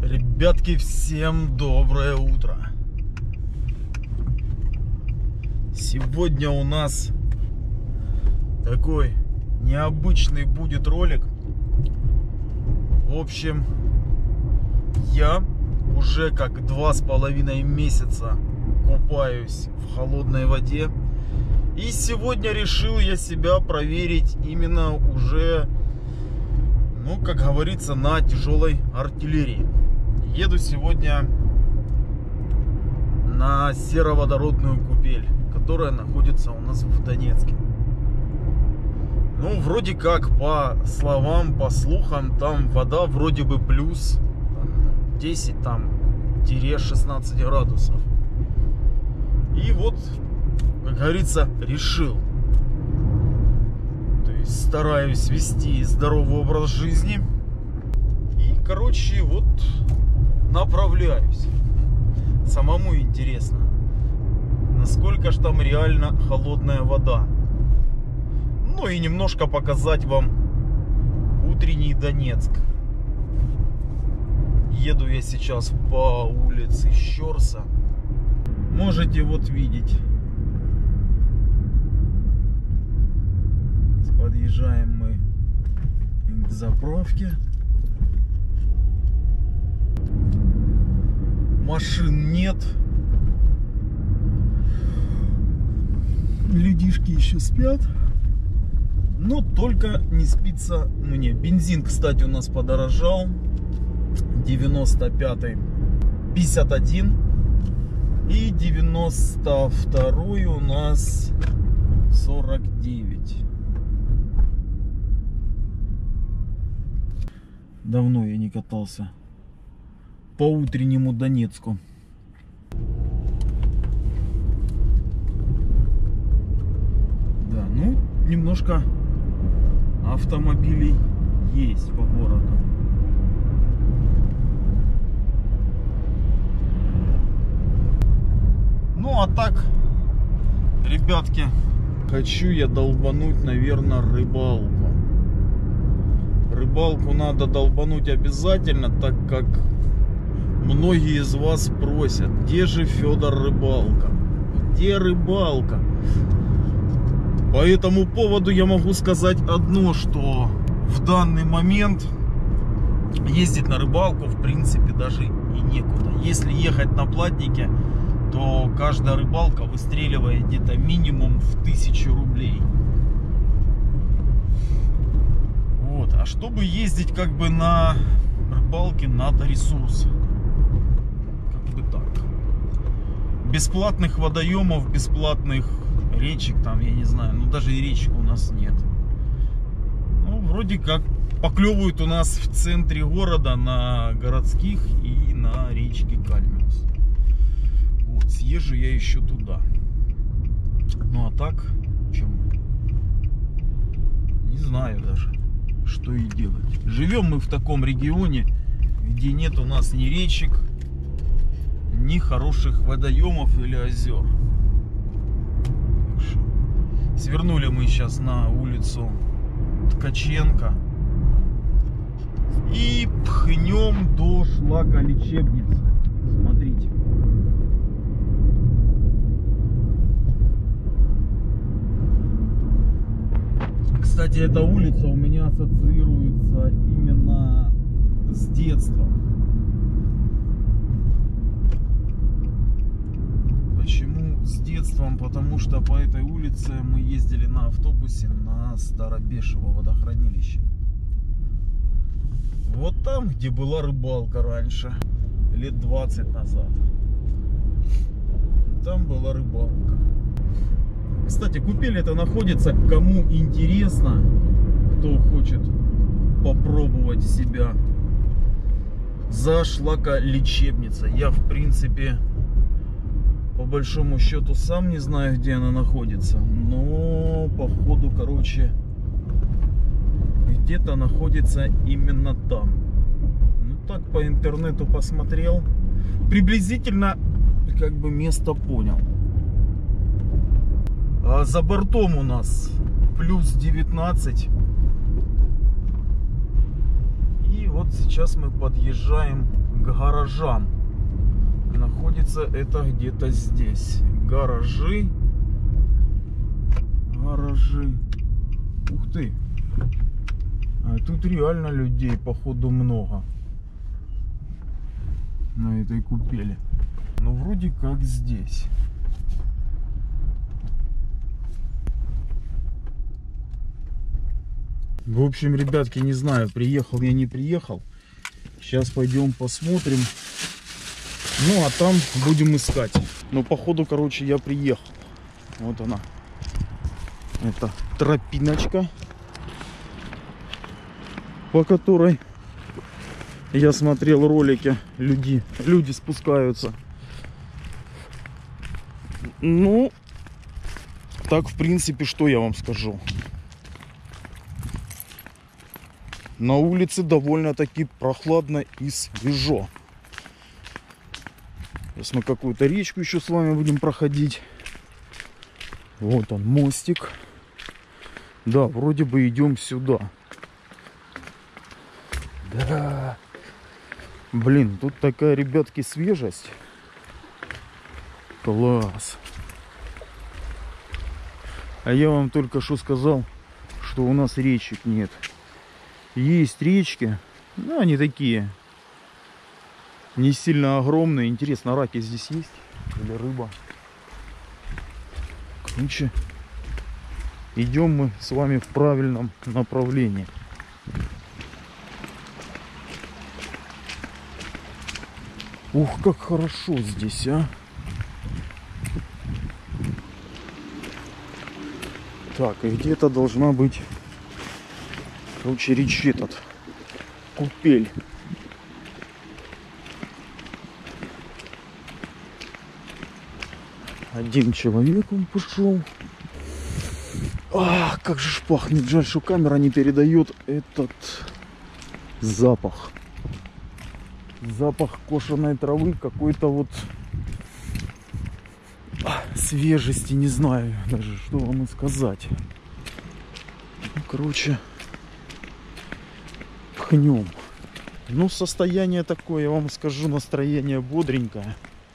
Ребятки, всем доброе утро. Сегодня у нас такой необычный будет ролик. В общем, я уже как 2,5 месяца купаюсь в холодной воде. И сегодня решил я себя проверить именно уже, ну, как говорится, на тяжелой артиллерии. Еду сегодня на сероводородную купель, которая находится у нас в Донецке. Ну, вроде как, по словам, по слухам, там вода вроде бы плюс 10, там, 16 градусов. И вот, как говорится, решил. То есть стараюсь вести здоровый образ жизни. И, короче, вот направляюсь. Самому интересно, насколько ж там реально холодная вода. Ну и немножко показать вам утренний Донецк. Еду я сейчас по улице Щорса. Можете вот видеть. Подъезжаем мы к заправке. Машин нет. Людишки еще спят. Но только не спится мне. Бензин, кстати, у нас подорожал. 95-й 51. И 92-й у нас 49. Давно я не катался по утреннему Донецку. Да, ну, немножко автомобилей есть по городу. Ну, а так, ребятки, хочу я долбануть, наверное, рыбалку. Рыбалку надо долбануть обязательно, так как многие из вас просят, где же Федор Рыбалка? Где рыбалка? По этому поводу я могу сказать одно, что в данный момент ездить на рыбалку в принципе даже и некуда. Если ехать на платнике, то каждая рыбалка выстреливает где-то минимум в 1000 рублей. Вот. А чтобы ездить как бы на рыбалке, надо ресурс. Как бы так. Бесплатных водоемов, бесплатных речек, там, я не знаю, ну даже и речек у нас нет. Ну, вроде как поклевывают у нас в центре города на городских и на речке Кальмиус. Вот, съезжу я еще туда. Ну а так, чем? Не знаю даже, что и делать. Живем мы в таком регионе, где нет у нас ни речек, ни хороших водоемов или озер. Свернули мы сейчас на улицу Ткаченко и пхнем до шлаколечебницы. Смотрите. Кстати, эта улица у меня ассоциируется именно с детством. Почему с детством? Потому что по этой улице мы ездили на автобусе на Старобешево водохранилище. Вот там, где была рыбалка раньше, лет 20 назад. Там была рыбалка. Кстати, купель это находится, кому интересно, кто хочет попробовать себя, за шлаколечебница. Я, в принципе, по большому счету сам не знаю, где она находится, но походу, короче, где-то находится именно там. Ну так по интернету посмотрел, приблизительно как бы место понял. А за бортом у нас плюс 19. И вот Вот, сейчас мы подъезжаем к гаражам. Находится это где-то здесь. Гаражи. Гаражи. Ух ты. А тут реально людей, походу, много. На этой купели. Ну, вроде как здесь. В общем, ребятки, не знаю, приехал я, не приехал. Сейчас пойдем посмотрим. Ну, а там будем искать. Ну, походу, короче, я приехал. Вот она. Это тропиночка, по которой я смотрел ролики. Люди спускаются. Ну, так, в принципе, что я вам скажу. На улице довольно-таки прохладно и свежо. Сейчас мы какую-то речку еще с вами будем проходить. Вот он, мостик. Да, вроде бы идем сюда. Да. Блин, тут такая, ребятки, свежесть. Класс. А я вам только что сказал, что у нас речек нет. Есть речки, но они такие не сильно огромные. Интересно, раки здесь есть? Или рыба? Короче, идем мы с вами в правильном направлении. Ух, как хорошо здесь, а! Так, и где-то должна быть, короче, речь этот, купель. Один человек он пошел. Ах, как же ж пахнет. Жаль, что камера не передает этот запах. Запах кошеной травы, какой-то вот свежести, не знаю даже, что вам и сказать. Ну, короче, пхнем. Ну, состояние такое, я вам скажу, настроение бодренькое.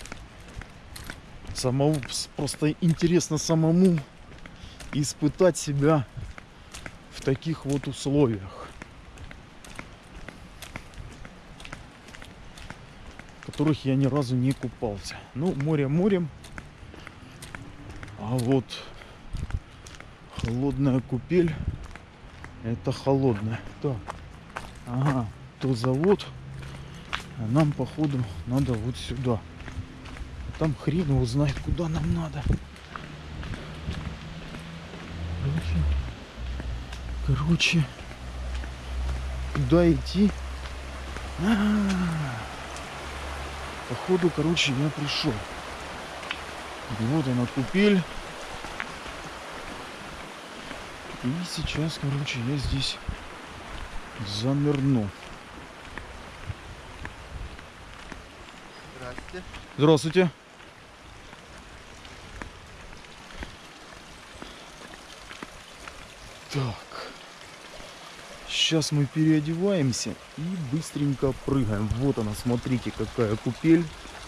Просто интересно самому испытать себя в таких вот условиях, в которых я ни разу не купался. Ну, море морем, а вот холодная купель, это холодная. Так, ага, то завод, а нам, походу, надо вот сюда. Там хрен его знает, куда нам надо. Короче, куда идти? Походу, короче, я пришел. И вот она, купель. И сейчас, короче, я здесь занырну. Здравствуйте. Здравствуйте. Так, сейчас мы переодеваемся и быстренько прыгаем. Вот она, смотрите, какая купель.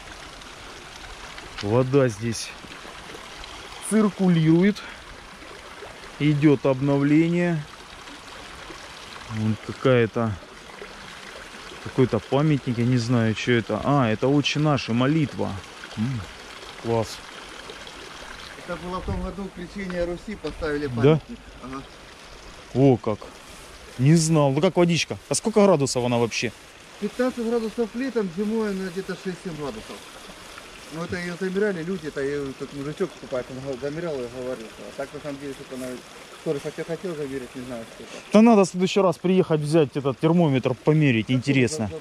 Вода здесь циркулирует, идет обновление. Вон какой-то памятник, я не знаю, что это. А, это «Отче наш», молитва. Класс. Это было в том году крещение Руси, поставили памятник. Да? Ага. О, как. Не знал. Ну как водичка? А сколько градусов она вообще? 15 градусов летом, зимой на где-то 6-7 градусов. Ну это ее замеряли люди, это ее тут мужичок покупает, он замерял и говорил. А так на самом деле, что она, который хотел замерить, не знаю, что это. Да надо в следующий раз приехать взять этот термометр, померить, интересно.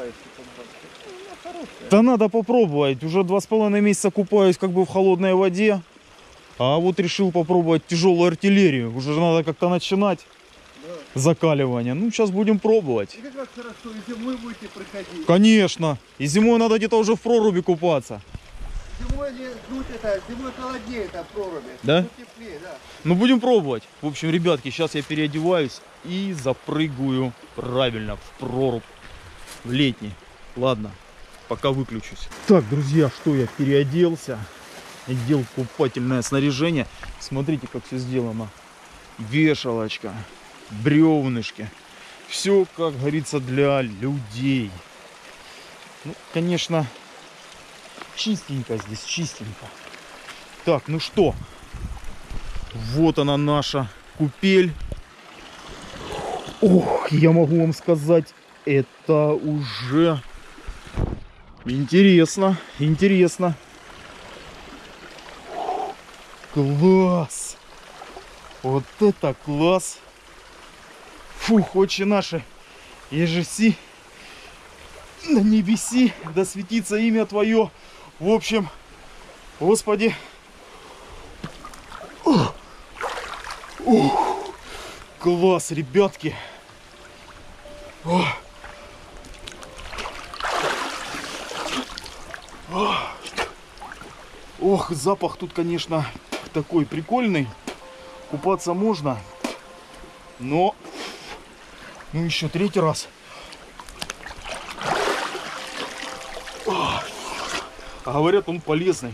Да надо попробовать. Уже 2,5 месяца купаюсь как бы в холодной воде. А вот решил попробовать тяжелую артиллерию. Уже надо как-то начинать. Да. Закаливание. Ну, сейчас будем пробовать. И как раз хорошо, и зимой будете приходить. Конечно. И зимой надо где-то уже в проруби купаться. Зимой не дуть это, зимой холоднее это в проруби. Да? Тут теплее, да. Ну, будем пробовать. В общем, ребятки, сейчас я переодеваюсь и запрыгаю правильно в прорубь. в летний. Ладно, пока выключусь. Так, друзья, что я переоделся. Одел купательное снаряжение. Смотрите, как все сделано. Вешалочка, бревнышки. Все, как говорится, для людей. Ну, конечно, чистенько здесь, чистенько. Так, ну что, вот она наша купель. Ох, я могу вам сказать, это уже интересно, интересно. Класс! Вот это класс! Фух, отче наши, ежеси на небеси, да светится имя Твое. В общем, Господи, класс, ребятки. Ох, запах тут, конечно, такой прикольный. Купаться можно, но ну еще третий раз. А говорят, он полезный.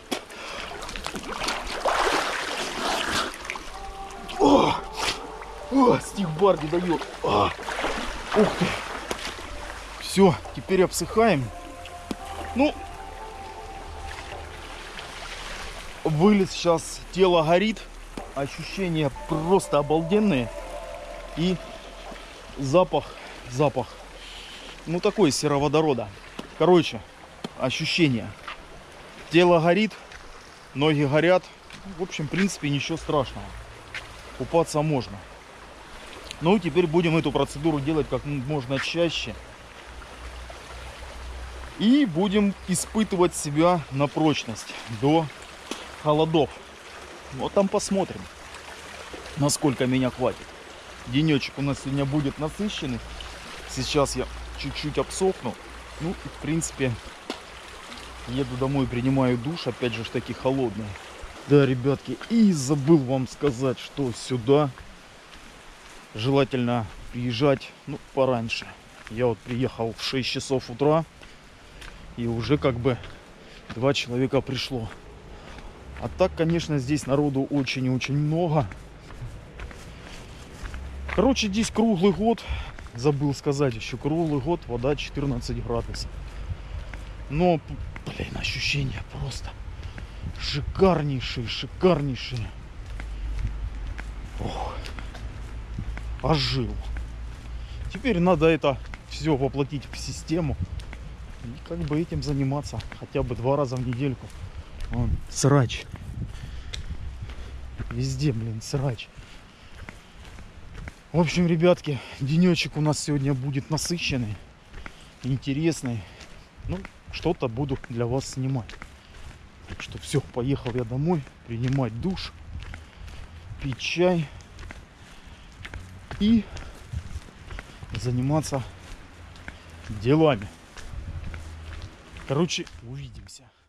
Стик-барди дает. Ух ты. Все, теперь обсыхаем. Ну, вылез сейчас, тело горит. Ощущения просто обалденные. И запах. Ну, такой сероводорода. Короче, ощущения. Тело горит, ноги горят. В общем, в принципе, ничего страшного. Купаться можно. Ну, теперь будем эту процедуру делать как можно чаще. И будем испытывать себя на прочность до холодов. Вот там посмотрим, насколько меня хватит. Денечек у нас сегодня будет насыщенный. Сейчас я чуть-чуть обсохну. Ну, и, в принципе, еду домой, принимаю душ. Опять же, таки холодный. Да, ребятки, и забыл вам сказать, что сюда желательно приезжать, ну, пораньше. Я вот приехал в 6 часов утра, и уже как бы 2 человека пришло. А так, конечно, здесь народу очень-очень много. Короче, здесь круглый год, забыл сказать еще, круглый год вода 14 градусов. Но, блин, ощущения просто шикарнейшие, шикарнейшие. Ох, ожил. Теперь надо это все воплотить в систему и как бы этим заниматься хотя бы 2 раза в недельку. Вон, срач. Везде, блин, срач. В общем, ребятки, денечек у нас сегодня будет насыщенный, интересный. Ну, что-то буду для вас снимать. Так что все, поехал я домой принимать душ, пить чай и заниматься делами. Короче, увидимся.